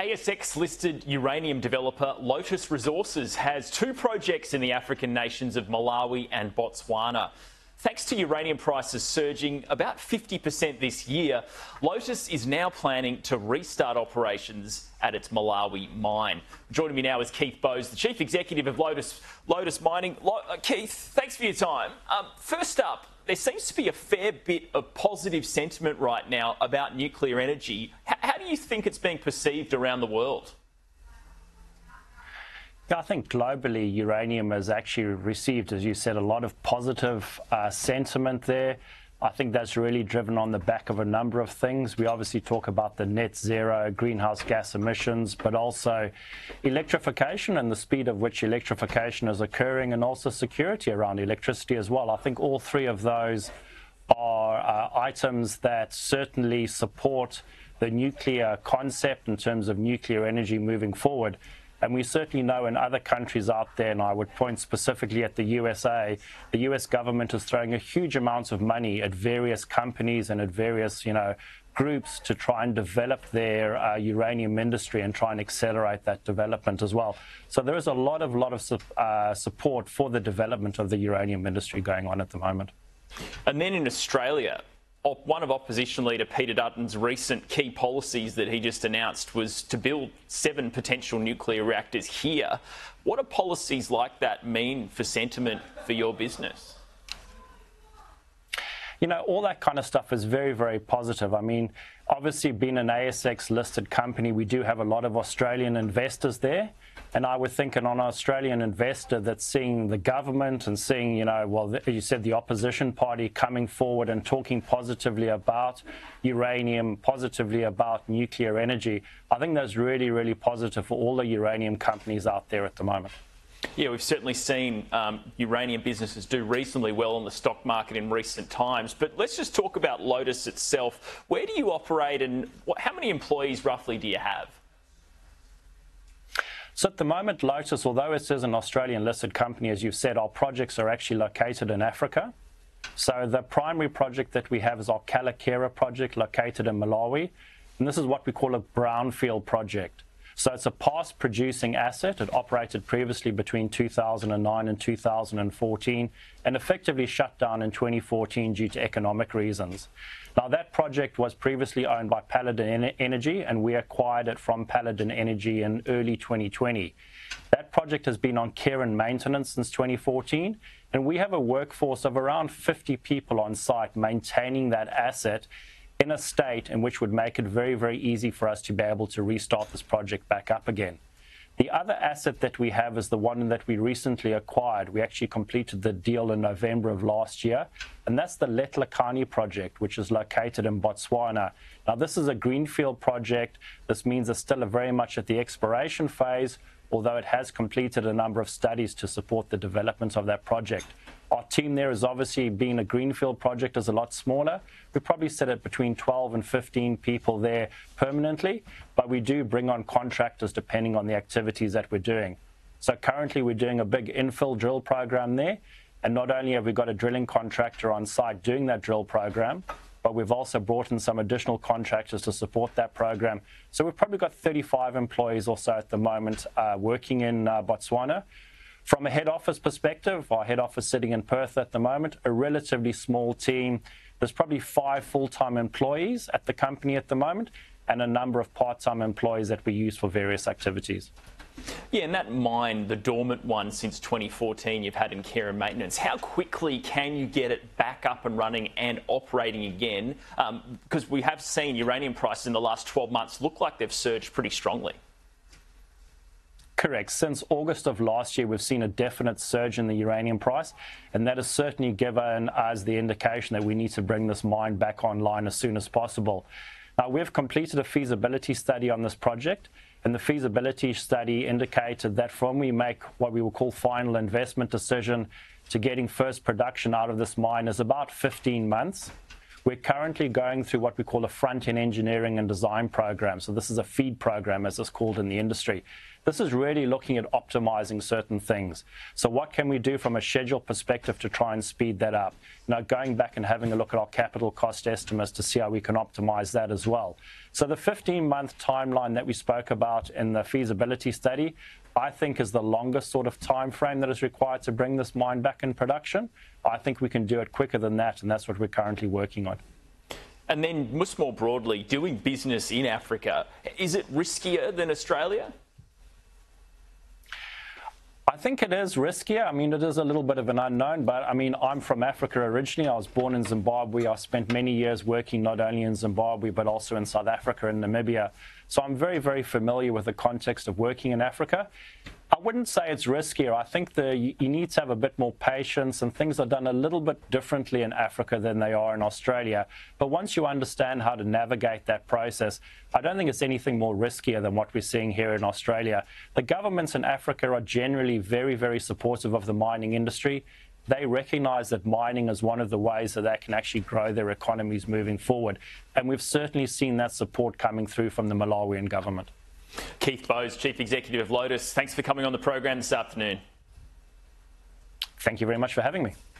ASX-listed uranium developer Lotus Resources has two projects in the African nations of Malawi and Botswana. Thanks to uranium prices surging about 50% this year, Lotus is now planning to restart operations at its Malawi mine. Joining me now is Keith Bowes, the Chief Executive of Lotus Mining. Keith, thanks for your time. First up, there seems to be a fair bit of positive sentiment right now about nuclear energy. How do you think it's being perceived around the world? Yeah, I think globally uranium has actually received, as you said, a lot of positive sentiment there. I think that's really driven on the back of a number of things. We obviously talk about the net zero greenhouse gas emissions, but also electrification and the speed of which electrification is occurring, and also security around electricity as well. I think all three of those are items that certainly support the nuclear concept in terms of nuclear energy moving forward. And we certainly know in other countries out there, and I would point specifically at the USA, the US government is throwing a huge amount of money at various companies and at various, groups to try and develop their uranium industry and try and accelerate that development as well. So there is a lot of support for the development of the uranium industry going on at the moment. And then in Australia, one of opposition leader Peter Dutton's recent key policies that he just announced was to build 7 potential nuclear reactors here. What do policies like that mean for sentiment for your business? All that kind of stuff is very, very positive. I mean, obviously being an ASX listed company, we do have a lot of Australian investors there. And I would think an Australian investor that's seeing the government and seeing, you said the opposition party coming forward and talking positively about uranium, positively about nuclear energy, I think that's really, really positive for all the uranium companies out there at the moment. Yeah, we've certainly seen uranium businesses do reasonably well on the stock market in recent times. But let's just talk about Lotus itself. Where do you operate and how many employees roughly do you have? So at the moment, Lotus, although it is an Australian listed company, as you've said, our projects are actually located in Africa. So the primary project that we have is our Kayelekera project located in Malawi. And this is what we call a brownfield project. So it's a past producing asset. It operated previously between 2009 and 2014 and effectively shut down in 2014 due to economic reasons. Now, that project was previously owned by Paladin Energy, and we acquired it from Paladin Energy in early 2020. That project has been on care and maintenance since 2014, and we have a workforce of around 50 people on site maintaining that asset in a state in which would make it very, very easy for us to be able to restart this project back up again. The other asset that we have is the one that we recently acquired. We actually completed the deal in November of last year, and that's the Letlhakane project, which is located in Botswana. Now, this is a greenfield project. This means it's still very much at the exploration phase, although it has completed a number of studies to support the development of that project. Our team there is obviously, being a greenfield project, is a lot smaller. We probably sit at between 12 and 15 people there permanently, but we do bring on contractors depending on the activities that we're doing. So currently we're doing a big infill drill program there, and not only have we got a drilling contractor on site doing that drill program, but we've also brought in some additional contractors to support that program. So we've probably got 35 employees or so at the moment working in Botswana. From a head office perspective, our head office sitting in Perth at the moment, a relatively small team. There's probably 5 full-time employees at the company at the moment and a number of part-time employees that we use for various activities. Yeah, and that mine, the dormant one since 2014 you've had in care and maintenance, how quickly can you get it back up and running and operating again? Because we have seen uranium prices in the last 12 months look like they've surged pretty strongly. Correct. Since August of last year, we've seen a definite surge in the uranium price, and that has certainly given us the indication that we need to bring this mine back online as soon as possible. Now, we've completed a feasibility study on this project, and the feasibility study indicated that from we make what we will call final investment decision to getting first production out of this mine is about 15 months. We're currently going through what we call a front-end engineering and design program. So this is a FEED program, as it's called in the industry. This is really looking at optimizing certain things. So what can we do from a schedule perspective to try and speed that up? going back and having a look at our capital cost estimates to see how we can optimize that as well. So the 15-month timeline that we spoke about in the feasibility study, I think is the longest sort of time frame that is required to bring this mine back in production. I think we can do it quicker than that, and that's what we're currently working on. And then, much more broadly, doing business in Africa, is it riskier than Australia? I think it is riskier. I mean, it is a little bit of an unknown, but I mean, I'm from Africa originally. I was born in Zimbabwe. I spent many years working not only in Zimbabwe, but also in South Africa and Namibia. So I'm very, very familiar with the context of working in Africa. I wouldn't say it's riskier. I think you need to have a bit more patience, and things are done a little bit differently in Africa than they are in Australia. But once you understand how to navigate that process, I don't think it's anything more riskier than what we're seeing here in Australia. The governments in Africa are generally very, very supportive of the mining industry. They recognize that mining is one of the ways that they can actually grow their economies moving forward. And we've certainly seen that support coming through from the Malawian government. Keith Bowes, Chief Executive of Lotus, thanks for coming on the program this afternoon. Thank you very much for having me.